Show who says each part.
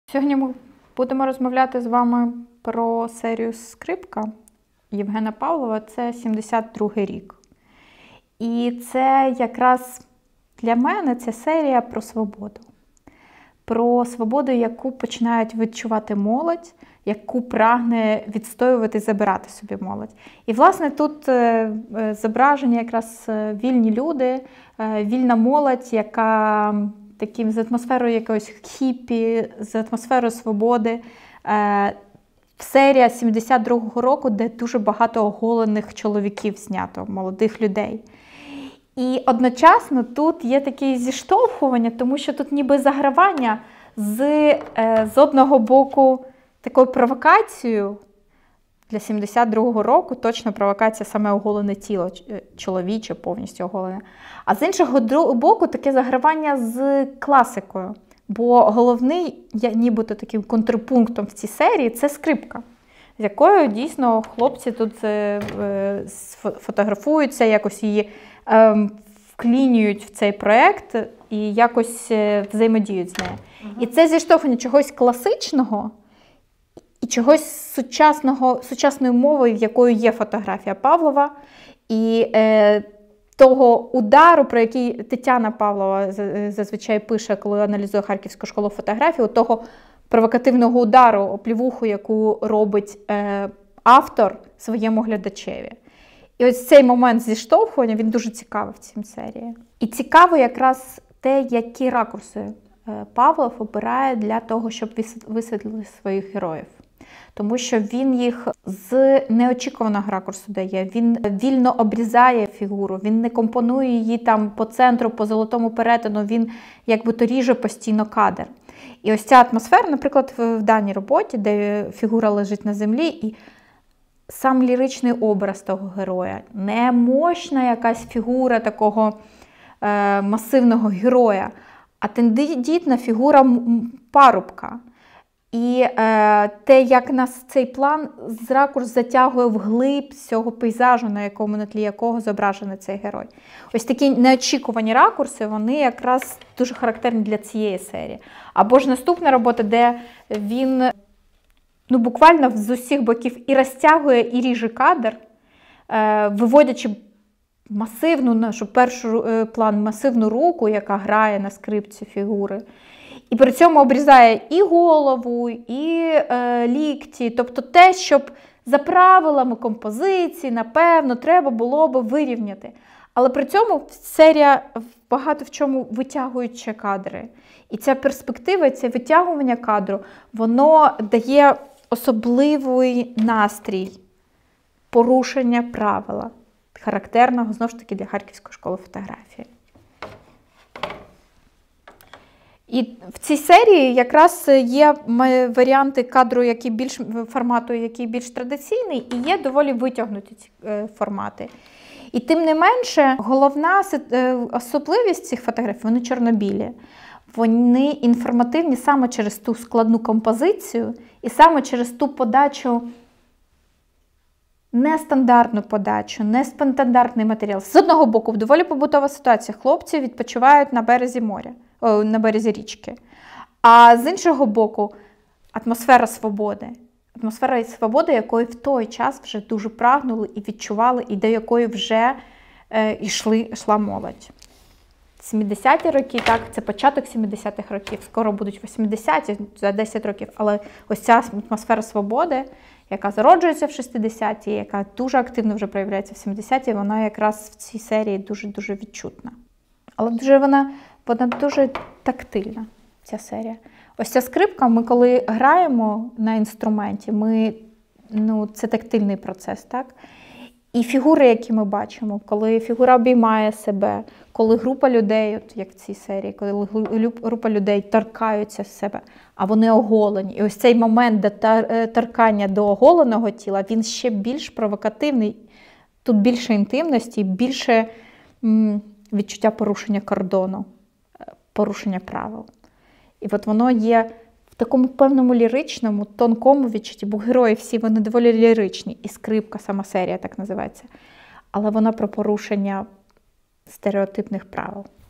Speaker 1: Сьогодні ми будемо розмовляти з вами про серію «Скрипка» Євгена Павлова. Це 72-й рік. І це якраз для мене ця серія про свободу. Про свободу, яку починають відчувати молодь, яку прагне відстоювати і забирати собі молодь. І, власне, тут зображені якраз вільні люди, вільна молодь, яка таким з атмосферою якогось хіппі, з атмосферою свободи. Серія 72-го року, де дуже багато оголених чоловіків знято, молодих людей. І одночасно тут є таке зіштовхування, тому що тут ніби загравання з одного боку такою провокацією. Для 72-го року точно провокація саме оголене тіло, чоловіче, повністю оголене. А з іншого боку таке загравання з класикою. Бо головний, нібито таким контрпунктом в цій серії, це скрипка, з якою дійсно хлопці тут фотографуються, якось її вклінюють в цей проєкт і якось взаємодіють з нею. І це зіштовхування чогось класичного і чогось сучасної мови, в якою є фотографія Павлова, і того удару, про який Тетяна Павлова зазвичай пише, коли аналізує Харківську школу фотографії, того провокативного удару, оплівуху, яку робить автор своєму глядачеві. І ось цей момент зіштовхування, він дуже цікавий в цій серії. І цікаво якраз те, які ракурси Павлов обирає для того, щоб висвітлити своїх героїв. Тому що він їх з неочікуваного ракурсу дає, він вільно обрізає фігуру, він не компонує її там по центру, по золотому перетину, він якби то ріже постійно кадр. І ось ця атмосфера, наприклад, в даній роботі, де фігура лежить на землі, і сам ліричний образ того героя, не мощна якась фігура такого масивного героя, а тендітна фігура парубка. І те, як нас цей план з ракурс затягує вглиб цього пейзажу, на тлі якого зображений цей герой. Ось такі неочікувані ракурси, вони якраз дуже характерні для цієї серії. Або ж наступна робота, де він буквально з усіх боків і розтягує, і ріже кадр, виводячи масивну, перший план, масивну руку, яка грає на скрипці фігури. І при цьому обрізає і голову, і лікті. Тобто те, щоб за правилами композиції, напевно, треба було би вирівняти. Але при цьому серія багато в чому витягуючи кадри. І ця перспектива, це витягування кадру, воно дає особливий настрій порушення правила, характерного, знову ж таки, для Харківської школи фотографії. І в цій серії якраз є варіанти кадру, формату, який більш традиційний, і є доволі витягнуті ці формати. І тим не менше, головна особливість цих фотографій – вони чорно-білі. Вони інформативні саме через ту складну композицію і саме через ту подачу, нестандартну подачу, нестандартний матеріал. З одного боку, в доволі побутова ситуація. Хлопці відпочивають на березі моря. На березі річки. А з іншого боку, атмосфера свободи. Атмосфера свободи, якої в той час вже дуже прагнули і відчували, і до якої вже йшла молодь. 70-ті роки, так, це початок 70-х років, скоро будуть 80-ті, за 10 років, але ось ця атмосфера свободи, яка зароджується в 60-ті, яка дуже активно вже проявляється в 70-ті, вона якраз в цій серії дуже-дуже відчутна. Але вона дуже тактильна, ця серія. Ось ця скрипка, ми коли граємо на інструменті, це тактильний процес, так? І фігури, які ми бачимо, коли фігура обіймає себе, коли група людей, от як в цій серії, коли група людей торкаються себе, а вони оголені. І ось цей момент торкання до оголеного тіла, він ще більш провокативний, тут більше інтимності, більше відчуття порушення кордону, порушення правил. І от воно є в такому певному ліричному, тонкому відчутті, бо герої всі, вони доволі ліричні, і скрипка, сама серія так називається. Але вона про порушення стереотипних правил.